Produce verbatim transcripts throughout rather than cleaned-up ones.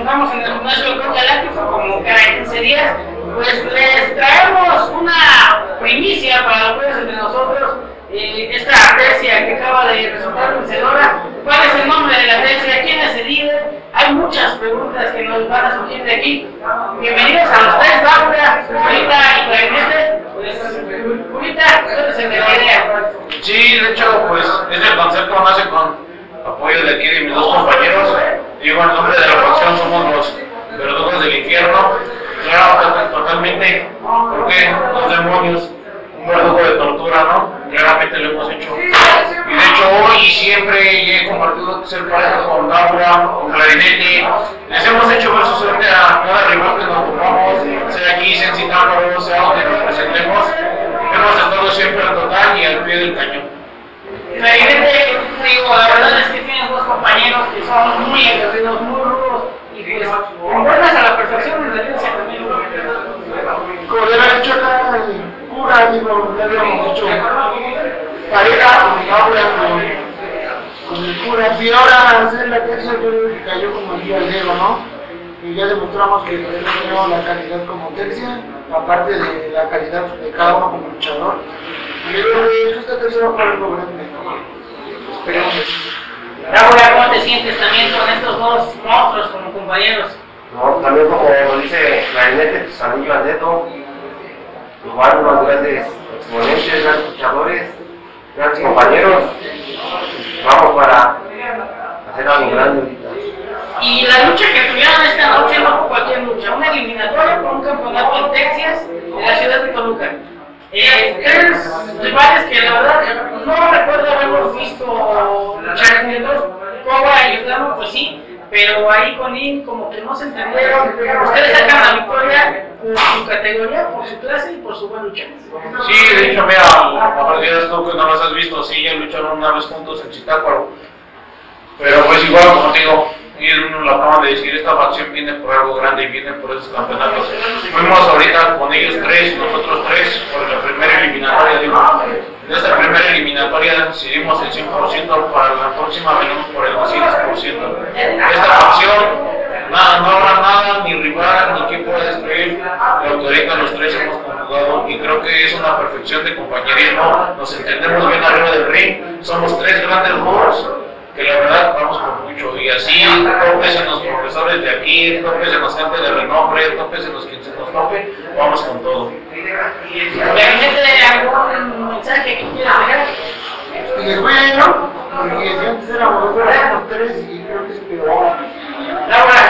encontramos en el gimnasio del Club Galáctico como cada quince días. Pues les traemos una primicia para los jueves entre nosotros. Eh, esta tercia que acaba de resultar vencedora. ¿Cuál es el nombre de la tercia? ¿Quién es el líder? Hay muchas preguntas que nos van a surgir de aquí. Bienvenidos a los tres, Laura, Julita y Clarinete. Pues, Julita, tú eres el de la idea. Sí, de hecho, pues este concepto nace con apoyo de aquí de mis dos compañeros. Digo, en nombre de la facción somos los verdugos del infierno. Claro, totalmente, porque los demonios, un verdugo de tortura, ¿no? Claramente lo hemos hecho. Y de hecho hoy siempre he compartido ser pareja con Laura, con Clarinete. Les hemos hecho ver su suerte a cada rival que nos topamos, sea aquí, sea en Zitácuaro, sea donde nos presentemos. Hemos estado siempre al total y al pie del cañón. Clarinete, digo, la verdad es que tienes dos compañeros que son muy aguerridos, muy rudos y pues concuerdas a la perfección en la tercia también. Como le había dicho acá el cura, digo, ya habíamos hecho pareja con Laura, con, con el cura, y ahora hacer la tercia yo creo que cayó como el día al dedo, ¿no? Y ya demostramos que tenemos la calidad como tercia, aparte de la calidad de cada uno como luchador. Y yo creo que esta tercia va a ser algo grande, ¿no? Esperemos así. Laura, ¿cómo te sientes también con estos dos monstruos como compañeros? No, también como dice Clarinete, pues anillo al dedo, igual unos grandes exponentes, grandes luchadores, grandes compañeros. Vamos para hacer algo grande ahorita. Y la lucha que tuvieron esta noche no fue cualquier lucha, una eliminatoria por un campeonato en Texas, en la ciudad de Toluca. Eh, tres rivales que la verdad no recuerdo haberlos visto luchar juntos. Cobra y Flamo, pues sí, pero ahí con él como que no se entendieron. Ustedes sacan la victoria por su categoría, por su clase y por su buen lucha. Sí, de hecho, mira, a partir de esto que no los has visto, sí, ya lucharon una vez juntos en Zitácuaro. Pero pues igual, como te digo, ellos lo acaban de decir, esta facción viene por algo grande y viene por esos campeonatos. Fuimos ahorita con ellos tres y nosotros tres por la primera eliminatoria, digo. En esta primera eliminatoria decidimos el cien por ciento, para la próxima venimos por el doscientos por ciento. Esta facción, nada, no habrá nada, ni rival, ni quien pueda destruir lo que ahorita los tres hemos conjugado, y creo que es una perfección de compañerismo. Nos entendemos bien arriba del ring, somos tres grandes rudos que la verdad vamos por mucho, y así topes en los profesores de aquí, topes en los gente de renombre, topes en los que se nos tope, vamos con todo. Obviamente, ¿algún mensaje que quieras dejar? Y bueno, porque si antes éramos dos, ahora somos tres y creo que es peor. Laura,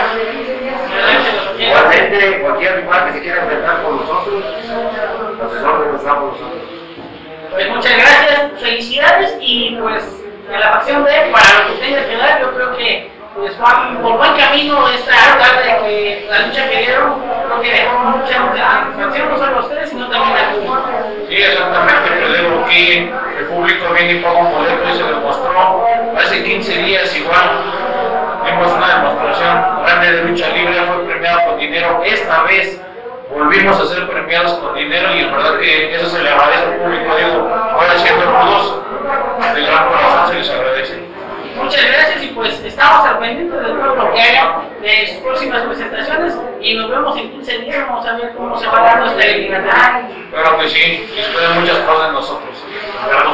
Igualmente, cualquier rival que se quiera enfrentar con nosotros, los órdenes estamos nosotros. pues muchas gracias, felicidades y pues en la facción B, para lo que tenga que dar, yo creo que pues van por buen camino esta tarde, que la lucha que dieron, creo que dejó mucha satisfacción, no solo a ustedes, sino también al público. Sí, exactamente, pero digo que el público viene y paga un boleto y se demostró. Hace quince días igual vimos una demostración grande de lucha libre, fue premiado con dinero. Esta vez volvimos a ser premiados con dinero y en verdad que eso se le agradece al público, digo, ahora siendo rudos, de gran corazón se les agradece. Muchas gracias y pues estamos al pendiente de todo lo que haga, de sus próximas presentaciones, y nos vemos en quince días, vamos a ver cómo se va dando esta eliminatoria. Claro que sí, esperen muchas cosas de nosotros.